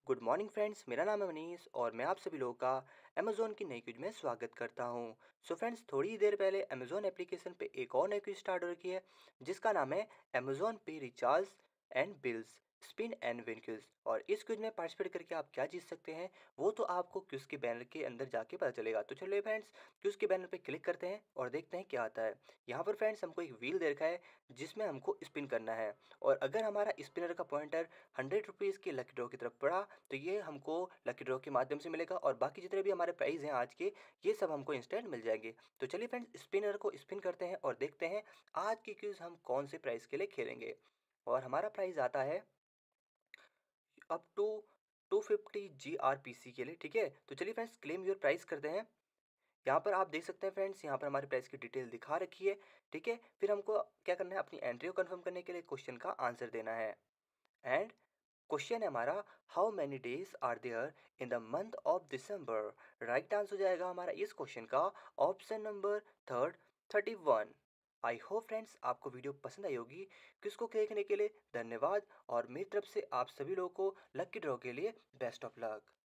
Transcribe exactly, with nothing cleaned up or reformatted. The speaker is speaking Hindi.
गुड मॉर्निंग फ्रेंड्स, मेरा नाम है मनीष और मैं आप सभी लोगों का अमेज़ॉन की नई क्विज में स्वागत करता हूं। सो फ्रेंड्स, थोड़ी ही देर पहले अमेज़ॉन एप्लीकेशन पे एक और नई क्विज स्टार्ट हो रखी है जिसका नाम है Amazon Pay recharge and bills spin and win quiz. और इस क्विज में पार्टिसिपेट करके आप क्या जीत सकते हैं वो तो आपको क्विज के बैनर के अंदर जाके पता चलेगा। तो चलिए फ्रेंड्स, क्विज के बैनर पे क्लिक करते हैं और देखते हैं क्या आता है। यहाँ पर फ्रेंड्स हमको एक व्हील दे रखा है जिसमें हमको स्पिन करना है, और अगर हमारा स्पिनर का पॉइंटर हंड्रेड रुपीज़ की लकी ड्रॉ की तरफ पड़ा तो ये हमको लकी ड्रॉ के माध्यम से मिलेगा, और बाकी जितने भी हमारे प्राइस हैं आज के, ये सब हमको इंस्टेंट मिल जाएंगे। तो चलिए फ्रेंड्स, स्पिनर को स्पिन करते हैं और देखते हैं आज की क्विज हम कौन से प्राइस के लिए खेलेंगे। और हमारा प्राइस आता है up to two fifty G R P C के लिए। ठीक है, तो चलिए फ्रेंड्स, क्लेम योर प्राइस करते हैं। यहाँ पर आप देख सकते हैं फ्रेंड्स, यहाँ पर हमारे प्राइस की डिटेल दिखा रखी है। ठीक है, फिर हमको क्या करना है, अपनी एंट्री को कंफर्म करने के लिए क्वेश्चन का आंसर देना है। एंड क्वेश्चन है हमारा, how many days are there in the month of December. Right answer हो जाएगा हमारा इस क्वेश्चन का option number third, thirty one. I hope friends आपको वीडियो पसंद आई होगी। किसको देखने के लिए धन्यवाद, और मेरी तरफ से आप सभी लोगों को लकी ड्रॉ के लिए बेस्ट ऑफ लक।